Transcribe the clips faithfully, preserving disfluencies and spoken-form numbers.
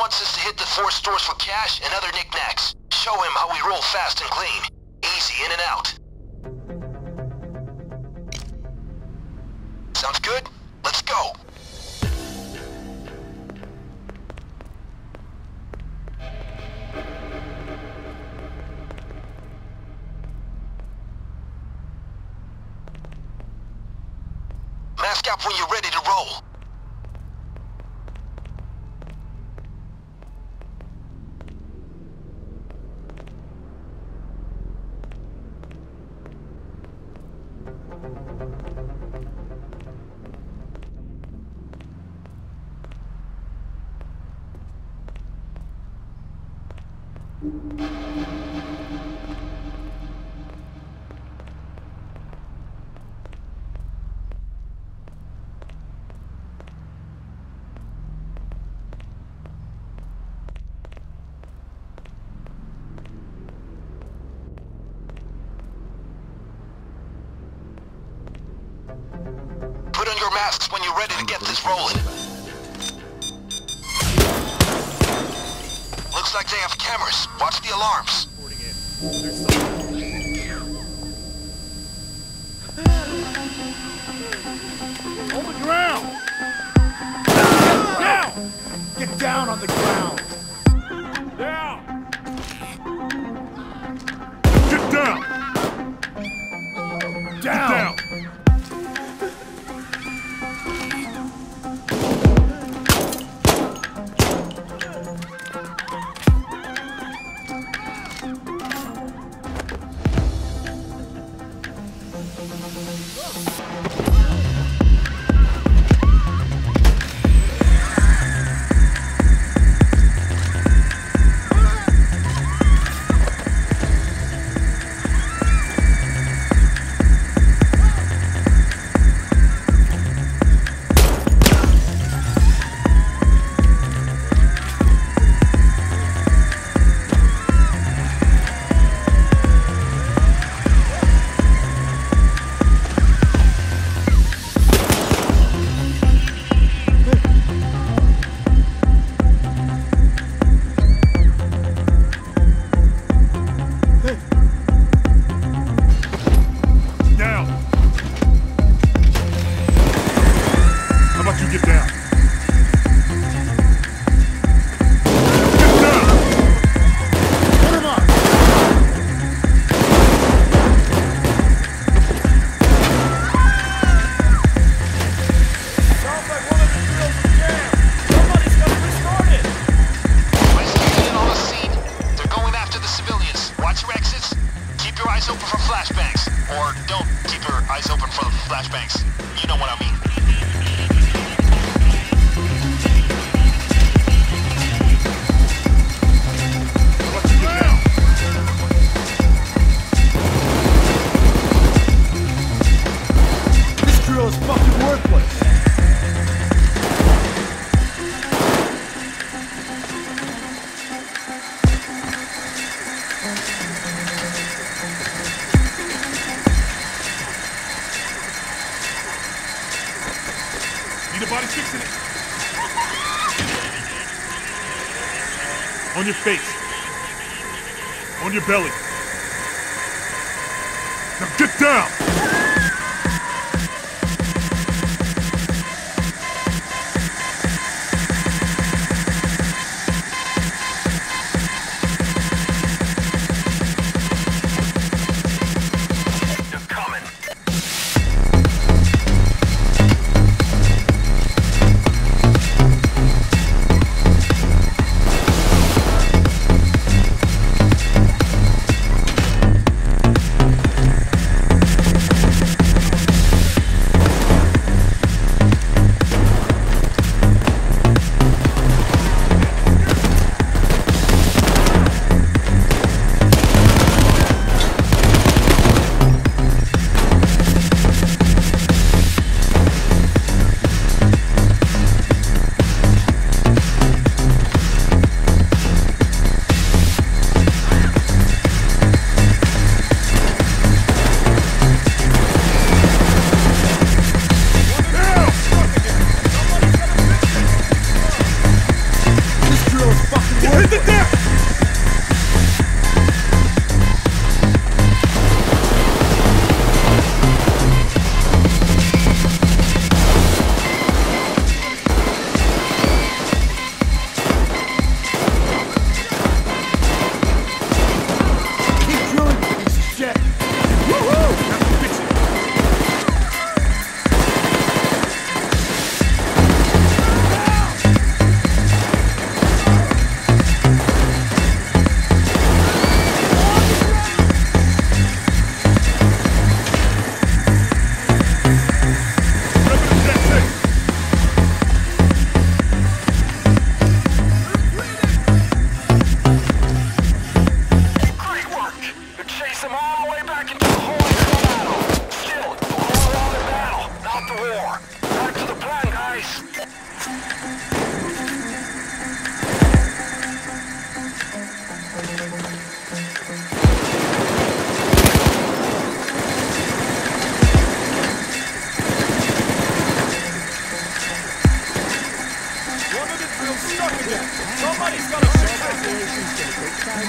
wants us to hit the four stores for cash and other knickknacks. Show him how we roll fast and clean. Easy in and out. Sounds good? Let's go. Mask up when you're ready to roll. Put on your masks when you're ready to get this rolling. Looks like they have cameras. Watch the alarms. On the ground! Down! Get down on the ground! Down! Get down! Down! Get down! Body fixing it. On your face. On your belly. Now get down!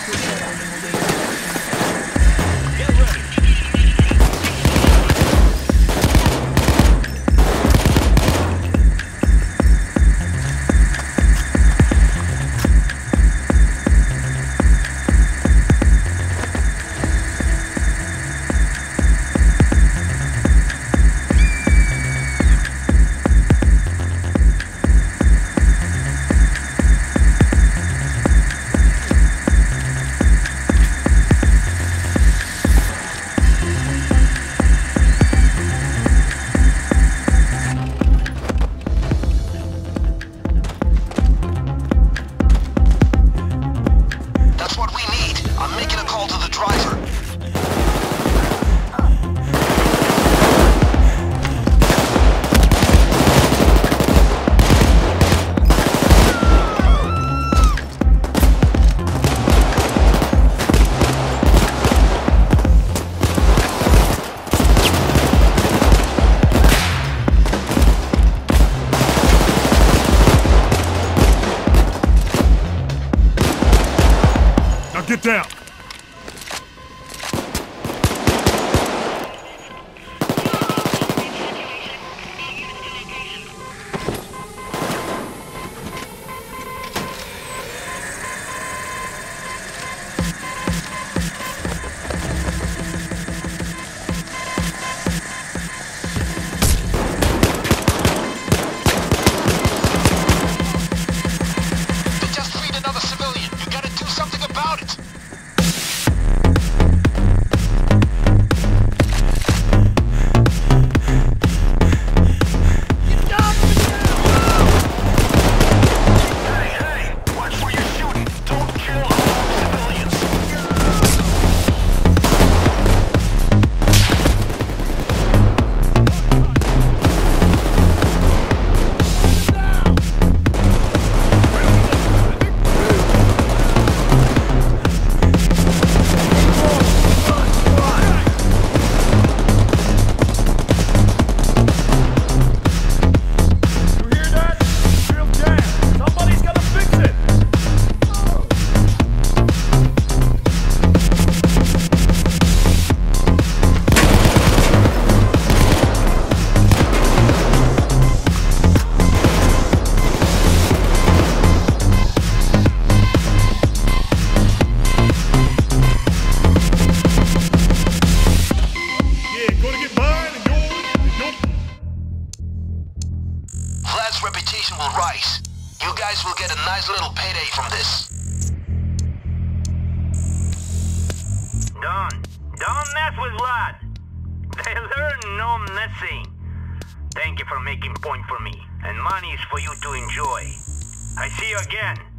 Get down! They just freed another civilian. You gotta do something about it. Reputation will rise. You guys will get a nice little payday from this. Don't, don't mess with Vlad. They learn no messing. Thank you for making point for me, and money is for you to enjoy. I see you again.